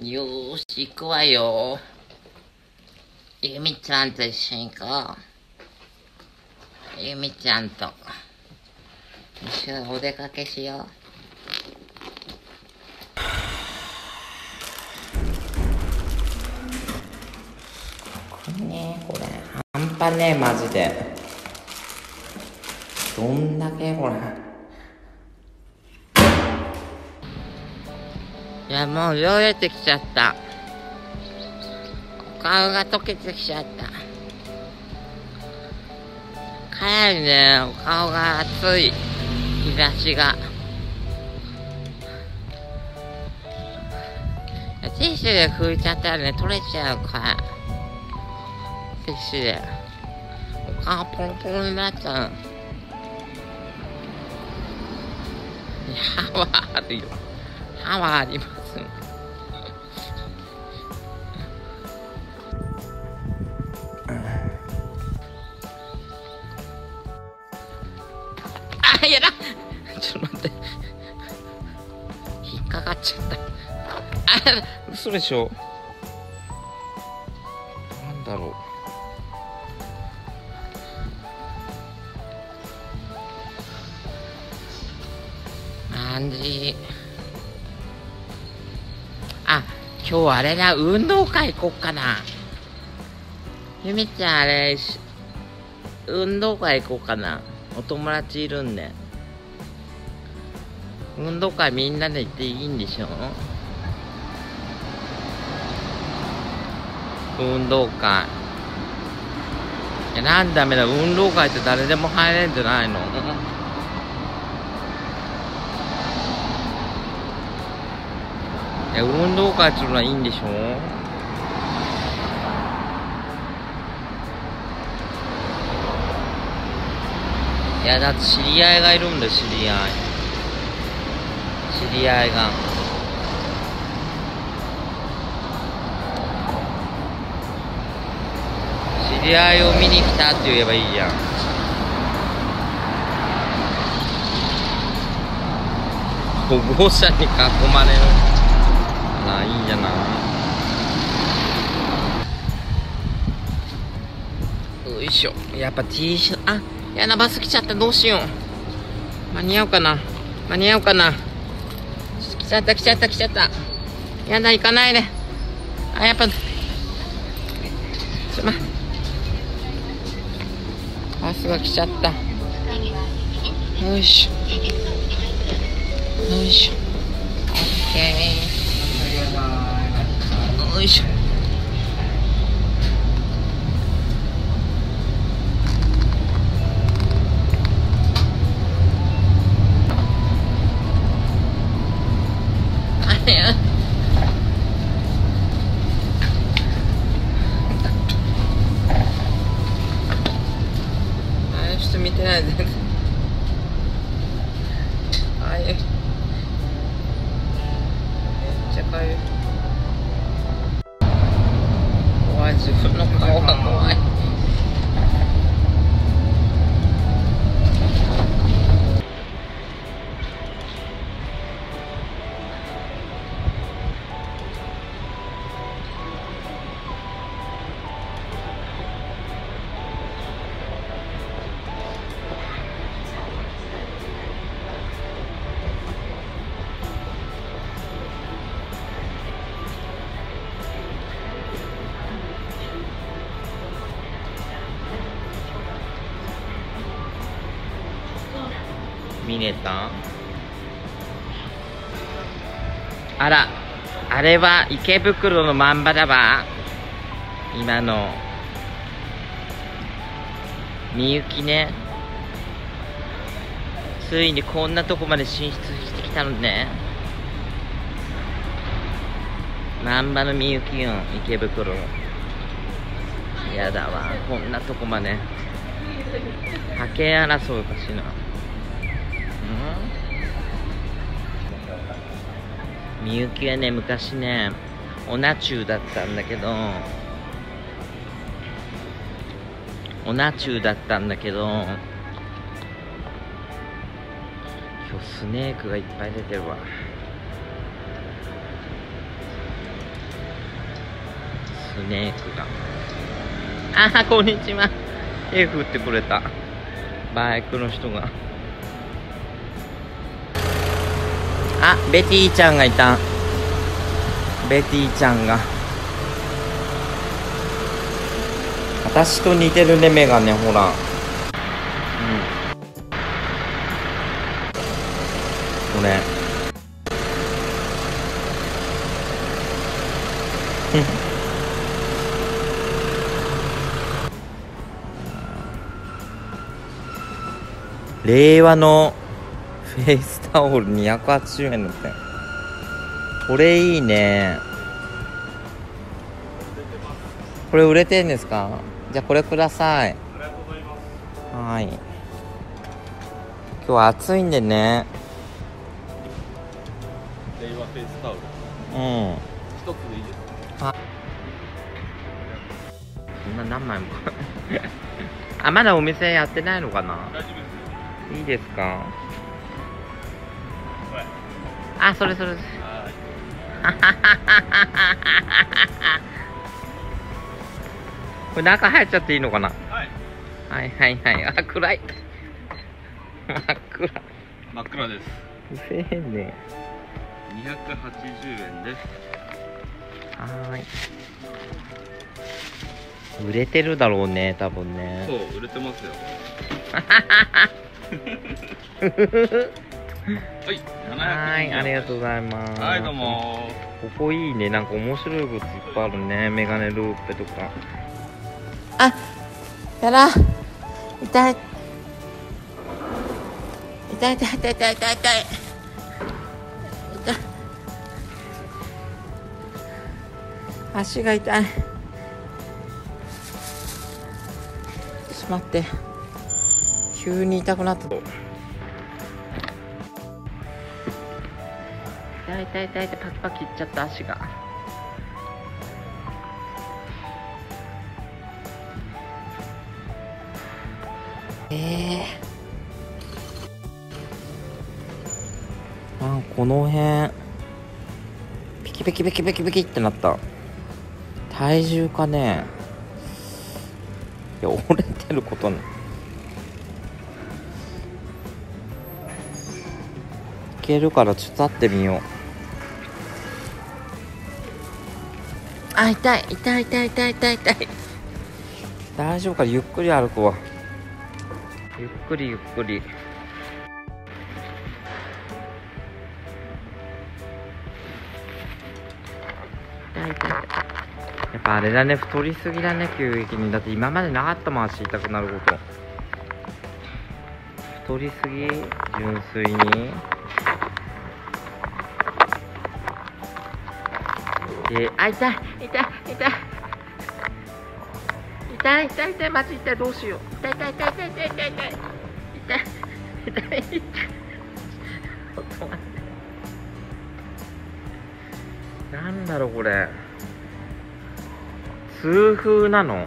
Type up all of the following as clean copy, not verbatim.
よーし、行くわよ。ゆみちゃんと一緒に行こう。ゆみちゃんと一緒にお出かけしよう。これ半端ねえ、マジで。どんだけこれ。いや、もうよれてきちゃった。お顔が溶けてきちゃった。かなりね、お顔が熱い。日差しが。ティッシュで拭いちゃったらね、取れちゃうから。ティッシュで。お顔ポロポロになっちゃう。歯はあるよ。歯はあります。あ、やだ。ちょっと待って。引っかかっちゃった。あ、嘘でしょ。なんだろう。感じ。あ、今日あれだ、運動会行こっかな。ゆみちゃんあれ、運動会行こうかな。お友達いるんで。運動会みんなで行っていいんでしょ。運動会。いや、なんダメだ、運動会って誰でも入れんじゃないの。いや、運動会っていうのはいいんでしょ。いや、だって知り合いがいるんだよ、知り合いが。知り合いを見に来たって言えばいいじゃん。保護者に囲まれる。あら、いいじゃない。よいしょ。やっぱ T シャツ、あ、やだ、バス来ちゃった。どうしよう。間に合うかな。来ちゃった。やだ、行かないで。あ、やっぱ、バスが来ちゃった。よいしょ。オッケー。よいしょ。あの人見てない全然。ああいうめっちゃかゆい。怖い、自分の顔が怖い。見れた？あら、あれは池袋のまんばだわ。今のみゆきね。ついにこんなとこまで進出してきたのね。まんばのみゆきよ、池袋。やだわ、こんなとこまで。覇権争うかしな。みゆきはね、昔ね、オナチューだったんだけど、今日スネークがいっぱい出てるわ。 スネークが。あ、こんにちは。手振ってくれた。バイクの人が。あ、ベティちゃんがいた。ベティちゃんが。私と似てるね、目がね、ほら。これ。令和のフェイスタオル280円だって。これいいね。これ売れてんですか？じゃあこれください。ありがとうございます。はい。今日は暑いんでね。 令和フェイスタオル。 うん。 一つでいいですか？ そんな何枚も。あ、まだお店やってないのかな？ 大丈夫ですよ。 いいですか？ これ。 あ、それそれ。これ中入っちゃっていいのかな？ はい。 はいはいはい。あ、暗い。真っ暗。 真っ暗です。 うせえね。 280円です。 はーい。売れてるだろうね、多分ね。 そう、売れてますよ。はい、 はい、ありがとうございます。 はい、どうも。 ここいいね、なんか面白いグッズいっぱいあるね。メガネルーペとか。あ、やら。痛い。痛い痛い痛い痛い痛い痛い。痛い。足が痛い。ちょっと待って。急に痛くなった。痛い痛い痛いってパキパキいっちゃった足が。なんかこの辺ピキピキピキピキピキってなった。体重かね。いや折れてることない。いけるからちょっと立ってみよう。あ、痛い痛い痛い痛い痛い痛い。大丈夫か、ゆっくり歩くわ。ゆっくりゆっくり。痛い痛い。やっぱあれだね、太りすぎだね、急激に。だって今までなかったもん、足痛くなること。太りすぎ、純粋に。あ、痛い痛い痛い痛い痛い痛い、マジ痛い、どうしよう。痛い痛い痛い痛い痛い痛い痛い痛い痛い。ちょっと待って。なんだろうこれ。痛風なの？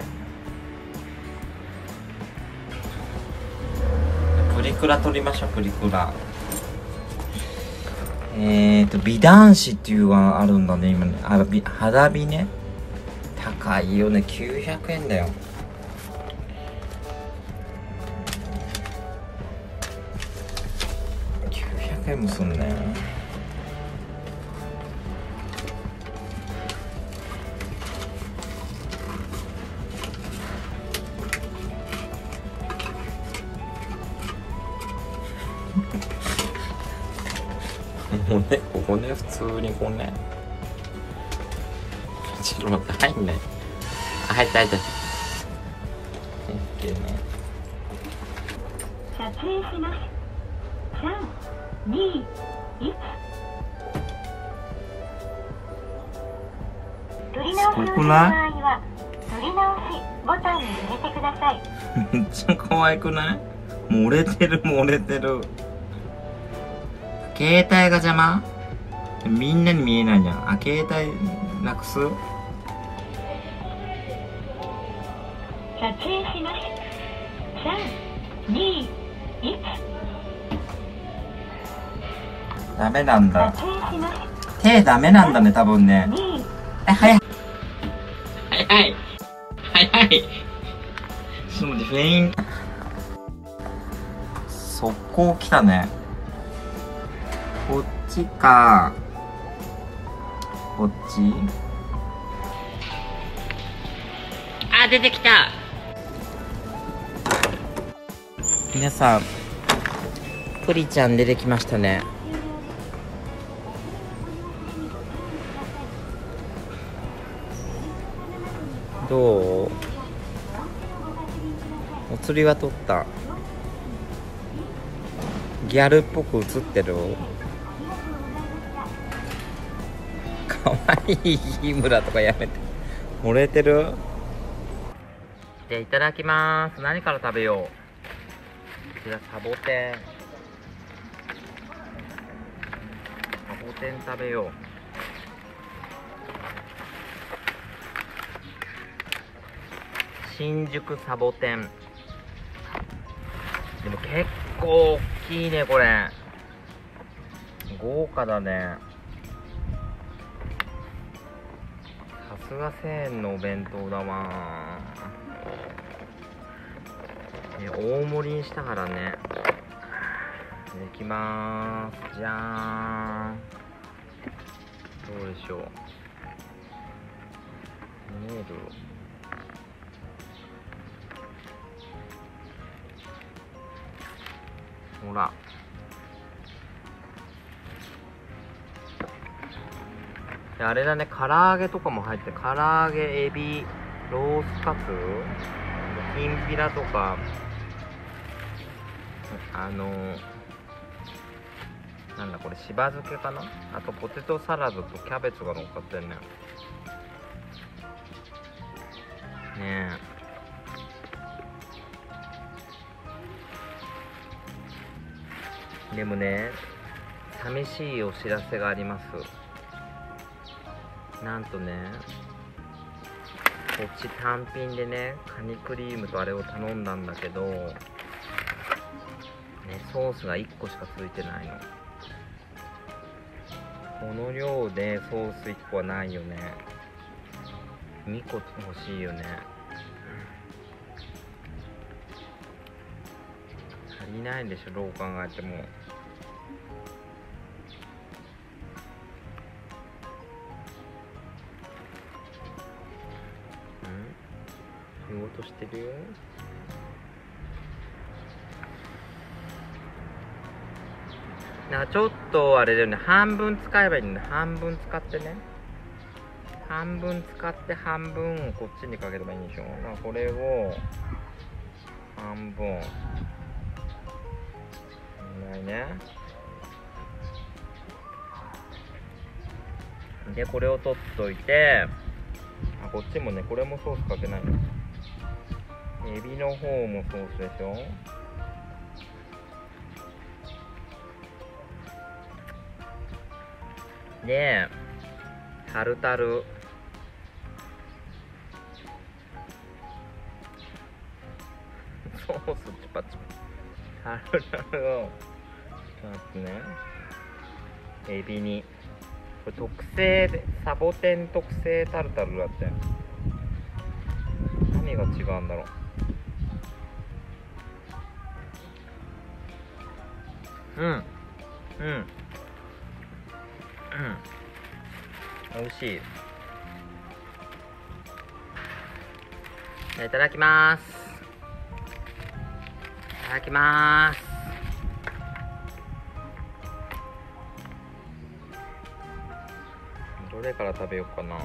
プリクラ撮りましょう、プリクラ。美男子っていうのがあるんだね、今ね。肌美ね。高いよね、900円だよ。900円もすんね。もうね、ここね、普通にこうね。ちょっと待って、入んない。あ、入った入った。OK ね。 撮影します。3、2、1。撮り直しをする場合は、撮り直しボタンに入れてください。 めっちゃ可愛くない？漏れてる漏れてる。携帯が邪魔？みんなに見えないじゃん。あ、携帯なくす？ 撮影します。3、2、1。 ダメなんだ。 撮影します。 手ダメなんだね、多分ね。 2、 早い。早早い早い。ちょっと待って、フェイン速攻来たね。こっちかこっち。あ、出てきた。皆さん、プリちゃん出てきましたね。どう？お釣りは取った。ギャルっぽく映ってる。かわいい日村とかやめて。漏れてる。じゃあいただきます。何から食べよう。こちらサボテン。サボテン食べよう。新宿サボテン。でも結構大きいね、これ。豪華だね。さすが1000円のお弁当だわ。大盛りにしたからね。できまーす。じゃーん。どうでしょう。見える？ほら。であれだね、唐揚げとかも入って、唐揚げ、エビ、ロースカツ、きんぴらとか、なんだこれ、しば漬けかな。あとポテトサラダとキャベツが乗っかってんね。ねえ。でもね、寂しいお知らせがあります。なんとね、こっち単品でね、カニクリームとあれを頼んだんだけど、ね、ソースが1個しかついてないの。この量でソース1個はないよね。2個欲しいよね。足りないでしょ、どう考えても。仕事してるよ。なんかちょっとあれだよね、半分使えばいいんだ。半分使ってね、半分使って半分こっちにかければいいんでしょ。まあこれを半分ないね。でこれを取っといて、あ、こっちもね、これもソースかけないの。エビの方もソースでしょ。でタルタル、ソースチパチパ、タルタルをちょっとね、エビに、これ特製で、サボテン特製タルタルだって。何が違うんだろう。美味しい。いただきます。いただきます。どれから食べようかな。と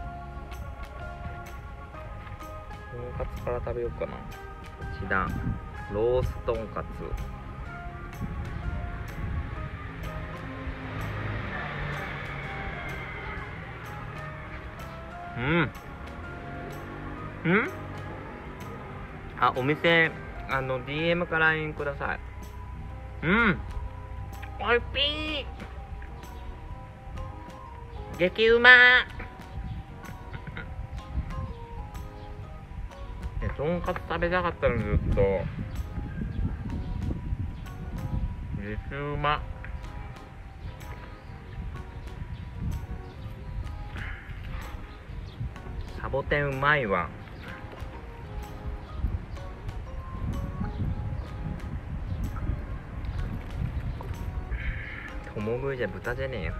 んかつから食べようかな。こちらロースとんかつ。あ、お店、DM から LINE ください。おいしい。激うまー。とんかつ食べたかったのずっと。激うま。サボテンうまいわ。共食いじゃ豚じゃねえよ。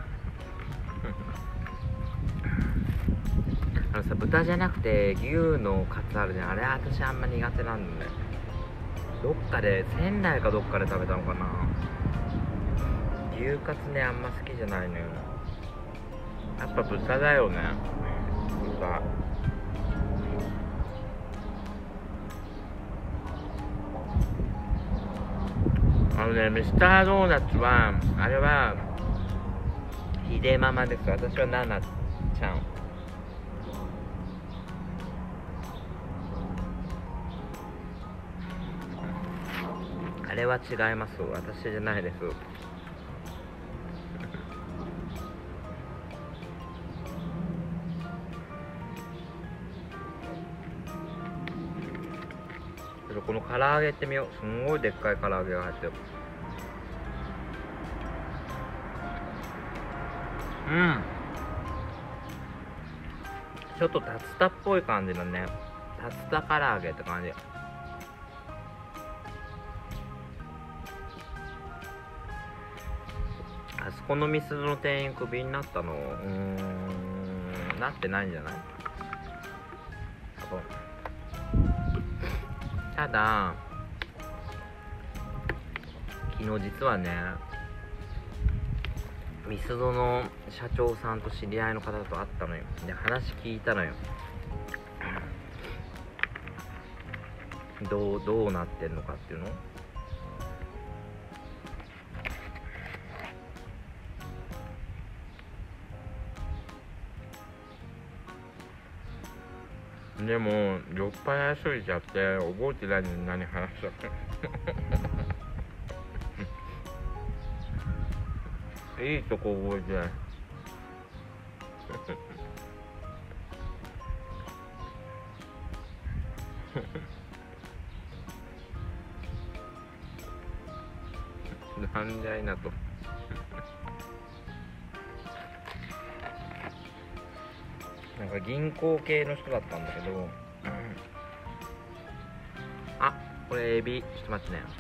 さ、豚じゃなくて牛のカツあるじゃん。あれ私あんま苦手なんだね。どっかで仙台かどっかで食べたのかな。牛カツね、あんま好きじゃないのよ。やっぱ豚だよね。豚。ミスタードーナツはあれはひでママです。私はナナちゃん。あれは違います。私じゃないです。この唐揚げってみよう。すんごいでっかい唐揚げが入ってる。うん。ちょっと竜田っぽい感じのね。竜田唐揚げって感じ。あそこのミスドの店員クビになったの？なってないんじゃない？ただ昨日実はね、ミスドの社長さんと知り合いの方と会ったのよ。で、話聞いたのよ。どうなってんのかっていうの。でも酔っ払いすぎちゃって覚えてないのに何話したかいいとこ覚えてないなんじゃいなとなんか銀行系の人だったんだけど、あ、これエビ、ちょっと待ってね。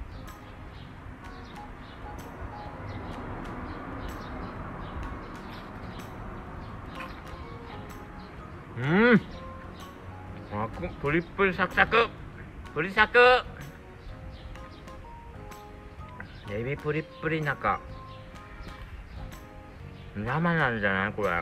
プリップリサクサク、プリサク。エビプリップリ中。生なんじゃないこれ。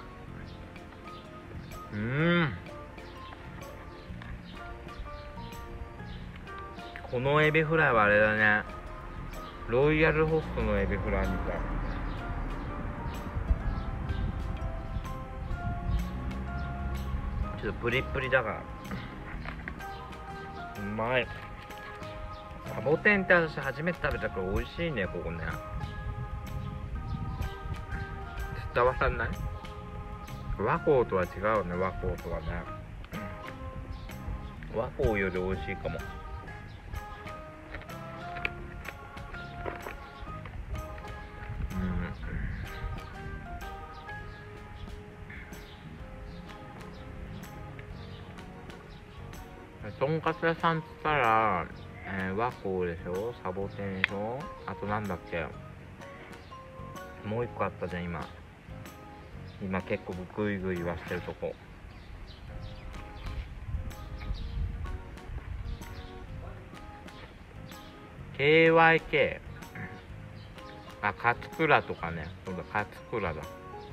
このエビフライはあれだね。ロイヤルホストのエビフライみたい。ちょっとプリップリだからうまい。サボテンって私初めて食べたから美味しいね。ここね伝わらない。和光とは違うね。和光とはね、和光より美味しいかも。とんかつ屋さんっつったら、和光でしょ、サボテンでしょ、あとなんだっけ、もう一個あったじゃん。今結構グイグイ言わしてるとこ。KYK、 あ、勝倉とかね。そうだ、勝倉だ。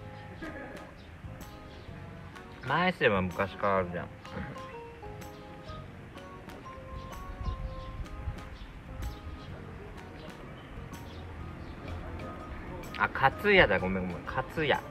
前世は昔からあるじゃんあ、勝屋だ。ごめん勝屋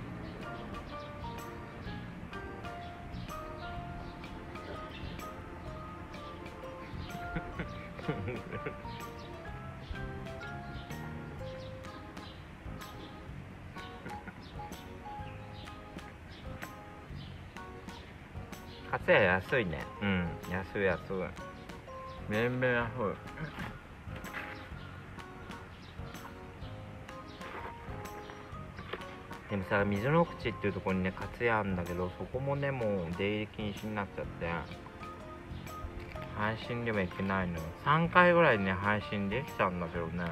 勝屋安いね。安い。全然安い。 でもさ、水の口っていうところにね、カツヤあるんだけど、そこもね、もう出入り禁止になっちゃって、配信でもいけないのよ。3回ぐらいね、配信できたんだけどね、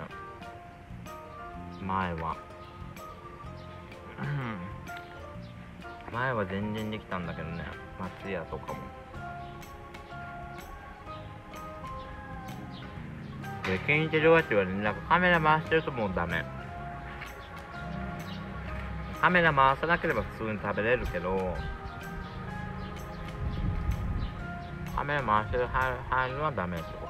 前は。前は全然できたんだけどね、松屋とかも。で、気に入ってるわけはね、なんかカメラ回してるともうダメ。カメラ回さなければ普通に食べれるけど、カメラ回してる入るのはダメってこと。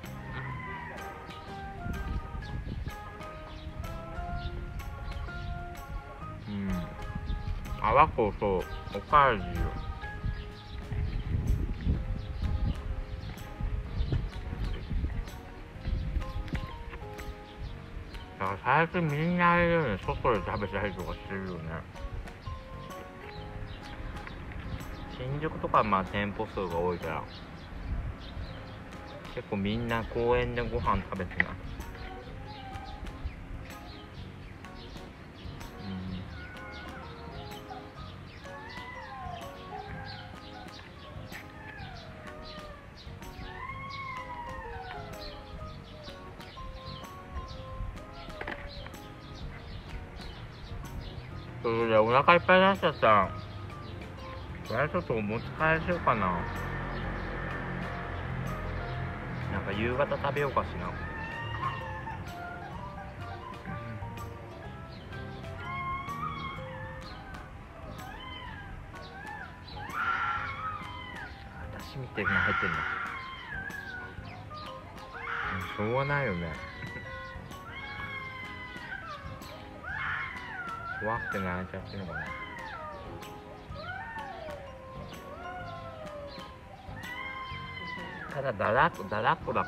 あわこ、そう、おかわりよ。だから最近みんなあれだよね、外で食べたりとかしてるよね。新宿とかはまあ店舗数が多いから、結構みんな公園でご飯食べてない。それでお腹いっぱい出しちゃった。これちょっとお持ち帰りしようかな。なんか夕方食べようかしな。私みてえな入ってんの。しょうがないよね。怖くて泣いちゃってるのかな。ただだらっこだ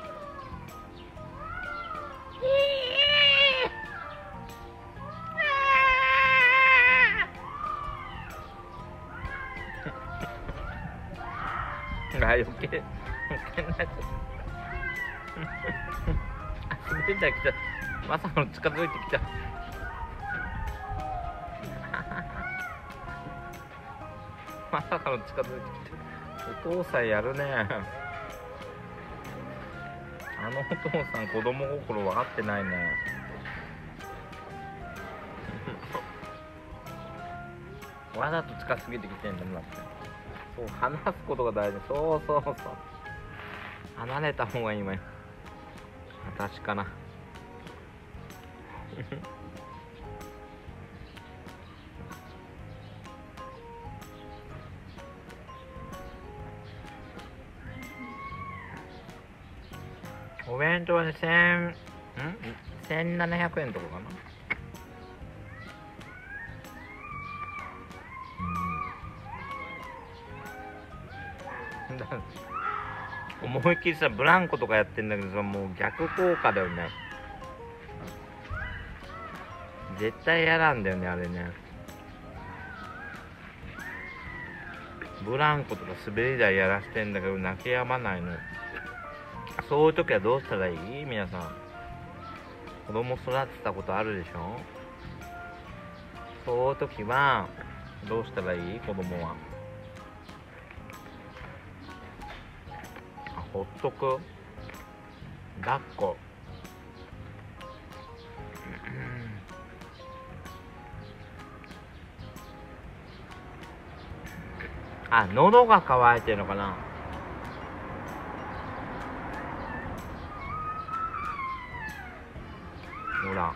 から余計になっちゃった滑り台来た。まさかの近づいてきた。まさかの近づいてきた。お父さんやるね。あのお父さん子供心分かってないね。わざと近すぎてきてんだもんだって。そう、話すことが大事。そう離れた方がいいわよ。私かな。お弁当はね、1700円とかかな。思いっきりさ、ブランコとかやってんだけどさ、もう逆効果だよね。絶対嫌なんだよね、あれね。ブランコとか滑り台やらしてんだけど泣き止まないの。そういう時はどうしたらいい？皆さん。子供育てたことあるでしょ？そういう時はどうしたらいい？子供は。ほっとく？抱っこ。あ、喉が渇いてるのかな。ほら。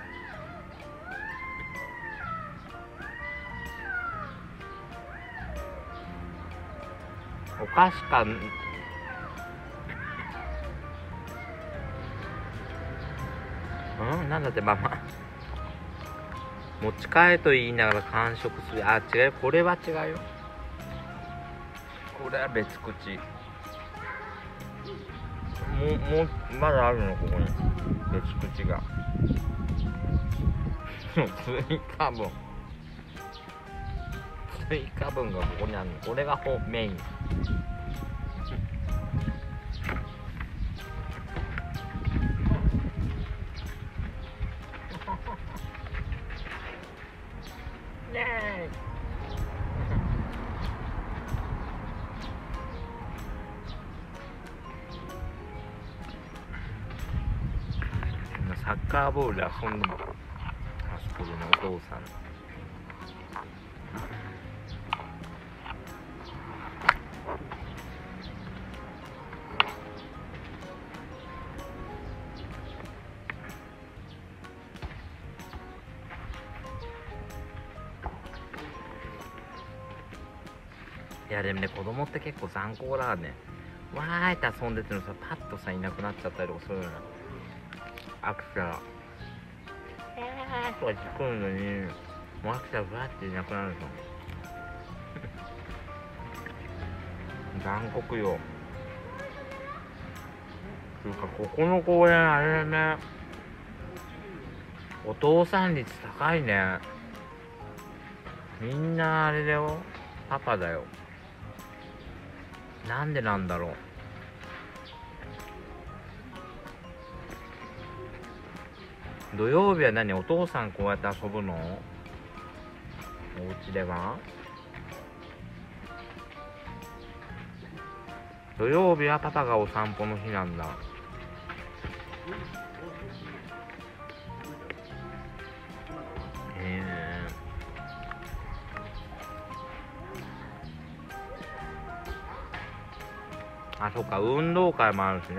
お菓子か。なんだってママ。持ち帰と言いながら完食する。あ、違う。これは違うよ。これは別口。もうまだあるのここに別口が。追加分がここにあるの。これがメイン。 ッカーボールで遊んでも、あそこでね、お父さん。いやでもね、子供って結構残酷だからね。わーいって遊んでてもさ、パッとさいなくなっちゃったりとかそういうの飽きたらとか聞くのに、もう飽きたらブワーっていなくなるでしょ。残酷よ。つうかここの公園あれね、お父さん率高いね。みんなあれだよ、パパだよ。なんでなんだろう。土曜日は何、お父さんこうやって遊ぶの？お家では？土曜日はパパがお散歩の日なんだ。あ、そっか、運動会もあるしね。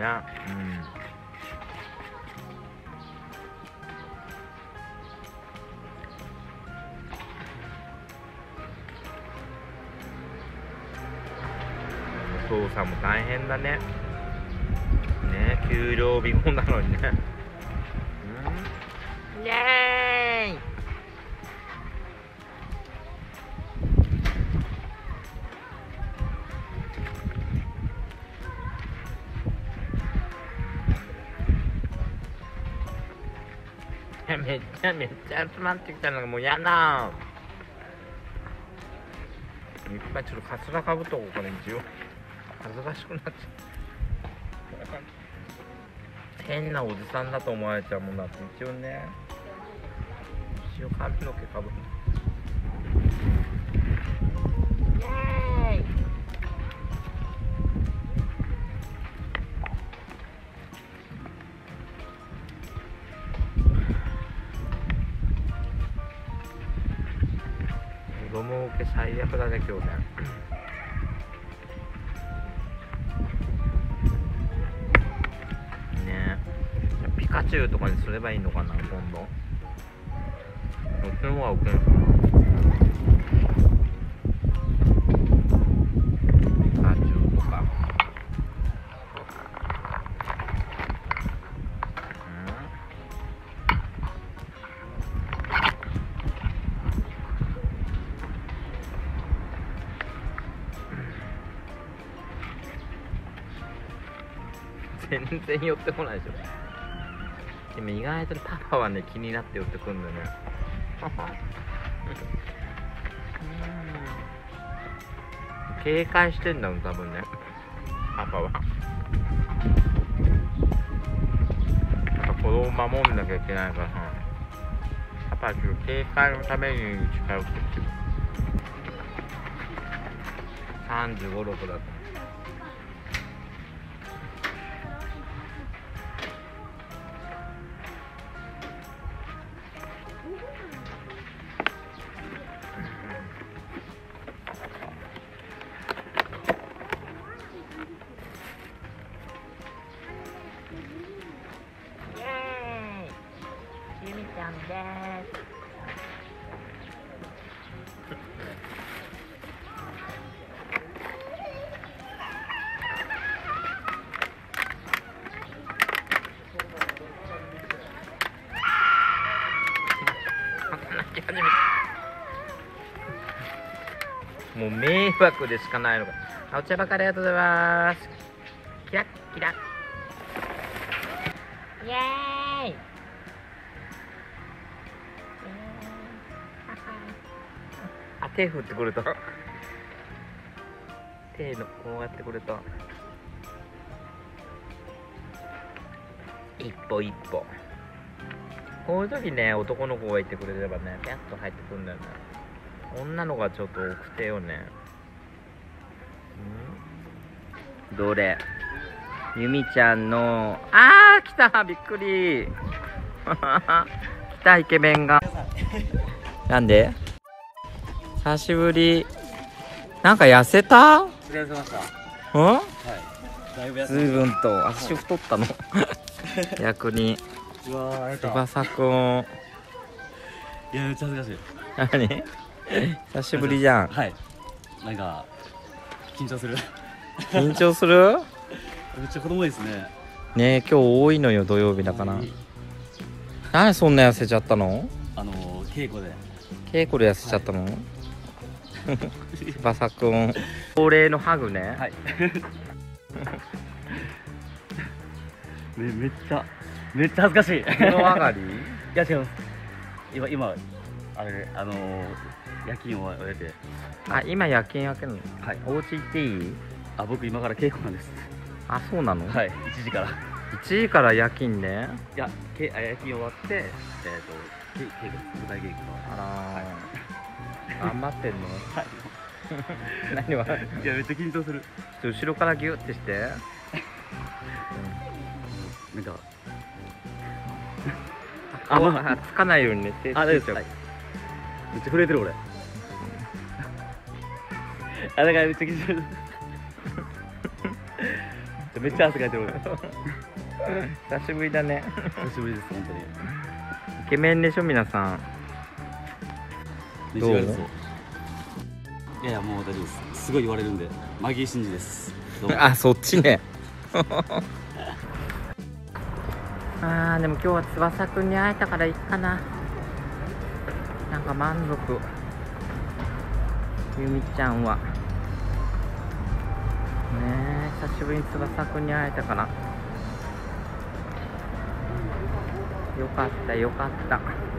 お父さんも大変だね。ね、給料日後なのにね。イエーイ。めっちゃ集まってきたのがもう嫌だ。いっぱいちょっとカツラかぶっとこう、これ一応恥ずかしくなっちゃう。変なおじさんだと思われちゃうもんだって。一応ね、一応髪の毛かぶる。イエーイ。子供受け最悪だね今日ね。ねえ、ピカチュウとかにすればいいのかな今度。こっちの方が受けるかな。ピカチュウとか。全然寄ってこないでしょ。でも意外とパパはね、気になって寄ってくるんだよね。警戒してんだもん多分ね、パパは。やっぱ子供守んなきゃいけないからさ、パパはちょっと警戒のために近寄ってきてる。35、6だと。ゆみちゃんです。もう迷惑でしかないのか。お茶ばかりありがとうございます。キラッキラ。イエーイ。あ、手振ってくれた。手のこうやってくれた。一歩一歩。こういう時ね、男の子がいてくれればね、ピャッと入ってくるんだよね。女の子がちょっと奥手よね。どれ？ゆみちゃんの、来た、びっくり。 来たイケメンが。なんで？久しぶり。なんか痩せた？ とりあえずました。 うん？ はい。だいぶ随分と足太ったの。逆に。 うわー、 翼くん。 いや、めっちゃ恥ずかしい。 何？久しぶりじゃん。 はい。なんか、緊張する。 緊張する？ めっちゃ子供ですね。 ねえ、今日多いのよ、土曜日だから。なんでそんな痩せちゃったの？ 稽古で。 稽古で痩せちゃったの？翼くん。恒例のハグね。 はい。めっちゃ恥ずかしい。 風呂上がり？ いや、違います。今、あれ、夜勤を終えて。 あ、今夜勤明けるの？ はい。 お家行っていい？ あ、僕今から稽古なんです。 あ、そうなの？ はい。1時から。 1時から夜勤ね。 いや、夜勤終わって、稽古、舞台稽古の。 あらー、頑張ってんの？ はい。 何は？ いや、めっちゃ緊張する。 後ろからギュッてして。 なんか、 あ、つかないようにね。手大丈夫です。 手はい。めっちゃ震えてる俺。だからめっちゃ緊張する。めっちゃ汗かいてる俺。 久しぶりだね。 久しぶりです、本当に。 イケメンでしょ、皆さん。どう？ いや、もう大丈夫です。すごい言われるんで。マギー真司です。どうも。 あ、そっちね。あー、でも今日は翼くんに会えたからいいかな。なんか満足。ゆみちゃんはねえ、久しぶりに翼くんに会えたからよかったよかった。